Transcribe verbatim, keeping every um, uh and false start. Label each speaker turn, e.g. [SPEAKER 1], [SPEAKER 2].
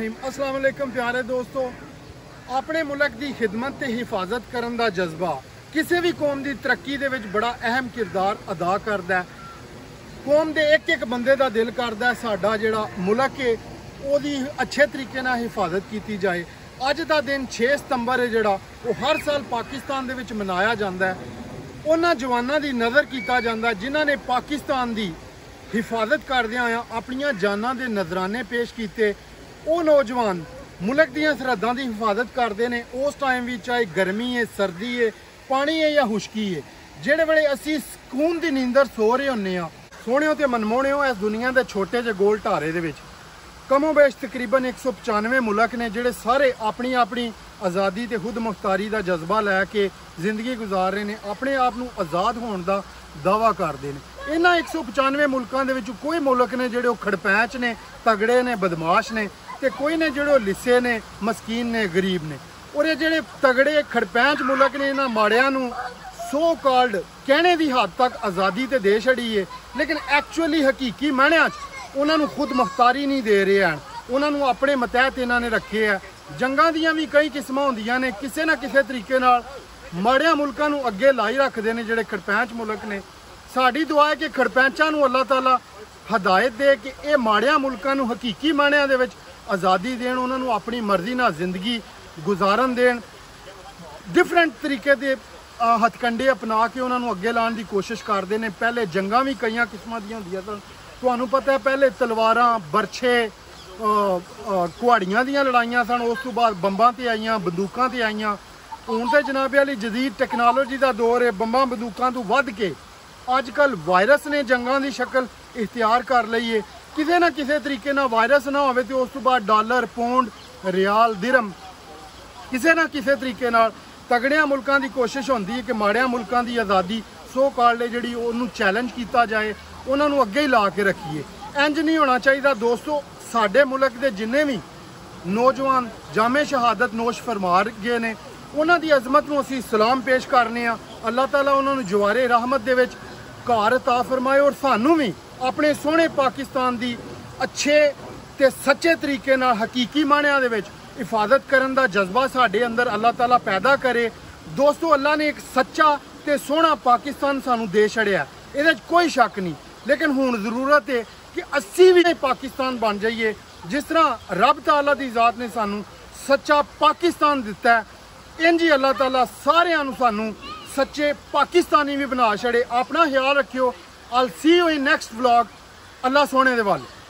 [SPEAKER 1] रहीम अस्सलाम वालेकुम प्यारे दोस्तों। अपने मुल्क की खिदमत ते हिफाजत करन दा जज्बा किसी भी कौम की तरक्की दे विच बड़ा अहम किरदार अदा करता है। कौम के एक एक बंदे का दिल करता है साडा जिहड़ा मुल्क है ओदी अच्छे तरीके नाल हिफाजत की जाए। अज का दिन छे सितंबर है जिहड़ा वो हर साल पाकिस्तान दे विच मनाया जाता है। उन्हां जवानां दी नज़र किया जाता है जिन्हां ने पाकिस्तान की हिफाजत करदियां होइयां अपनियां जानां दे नजराने पेश किए। वो नौजवान मुल्क दीयां सरहदां दी हिफाजत करते हैं उस टाइम भी, चाहे गर्मी है, सर्दी है, पानी है या खुशकी है। जिहड़े वेले असीं सकून दी नींदर सो रहे हुंदे आ, सोहणिओ ते मनमोहणिओ इस दुनिया के छोटे जे गोल ढारे दे विच कमोबेश तकरीबन एक सौ पचानवे मुल्क ने जिहड़े सारे अपनी अपनी आज़ादी ते खुद मुख्तारी का जज्बा लैके जिंदगी गुजार रहे हैं, अपने आप को आज़ाद होने का दावा करते हैं। इन्हां एक सौ पचानवे मुल्कों के विच कोई मुल्क ने जिहड़े खड़पैंच ने, तगड़े ने, बदमाश ने, ते कोई ने जिहड़े लिस्से ने, मस्कीन ने, गरीब ने। और ये जिहड़े तगड़े खड़पैंच मुल्क ने इन्हां माड़ियां नूं सो कॉल्ड कहने की हद तक आज़ादी तो दे छड़ी है, लेकिन एक्चुअली हकीकी मायनिਆਂ उन्होंने खुद मुख्तारी नहीं दे रहे हैं। उन्होंने अपने मतहत इन्होंने रखे है। जंगां दियां भी कई किस्म होंदियां ने, किसी ना किसी तरीके नाल माड़ियां मुल्कां नूं अगे लाई रखते हैं जिहड़े खड़पैंच मुल्क ने। साडी दुआ है कि खड़पैंचां नूं अल्लाह ताला हदायत दे कि ये माड़ियां मुल्कां नूं हकीकी मायनिਆਂ दे विच आज़ादी देण, उन्होंने अपनी मर्जी नाल जिंदगी गुजारन देण, डिफरेंट तरीके दे हथकंडे अपना के उन्होंने अगे लाने की कोशिश करते हैं। पहले जंगां भी कई किस्मां दियां होंदियां सन, तुहानूं पता है। पहले तलवारां, बरछे, कुहाड़ियां दियां लड़ाइयां सन, उस तो बाद बंबां ते आईयां, बंदूकां ते आईयां। हुण ते जनाबे वाली जदीद टैक्नोलॉजी का दौर है। बंबां बंदूकां तो वध के अजकल वायरस ने जंगां की शक्ल इख्तियार कर लई है। किसी ना किसी तरीके नाल वायरस ना होवे ते उस तो बाद डॉलर, पौंड, रियाल, दिरहम किसी ना किसी तरीके नाल तगड़िया मुल्कों की कोशिश होती है कि माड़िया मुल्कों की आज़ादी सो कॉल्ड जी उन्होंने चैलेंज किया जाए, उन्होंने अगे ही ला के रखिए। इंज नहीं होना चाहिए दोस्तों। साडे मुल्क के जिन्ने भी नौजवान जामे शहादत नोश फरमा गए ने उन्हों की अजमत को असीं सलाम पेश करने। अल्लाह ताला उन्होंने जवारे रहमत दे विच घर अता फरमाए और सानू भी अपने सोहने पाकिस्तान की अच्छे ते सच्चे तरीके नाल हकीकी मायनिਆਂ दे विच हिफाजत करन दा जज्बा साडे अंदर अल्लाह ताला पैदा करे। दोस्तों अल्लाह ने एक सच्चा ते सोहना पाकिस्तान सानू दे छड़िया, इहदे कोई शक नहीं। लेकिन हुण ज़रूरत है कि असीं भी पाकिस्तान बन जाइए जिस तरह रब ताला दी ज़ात ने सानू सच्चा पाकिस्तान दिता है। इंज ही अल्लाह ताला सारियां नू सानू सच्चे पाकिस्तानी भी बना छड़े। अपना ख्याल रखियो। I will see you in next vlog. अल्लाह सोहने दे वाले।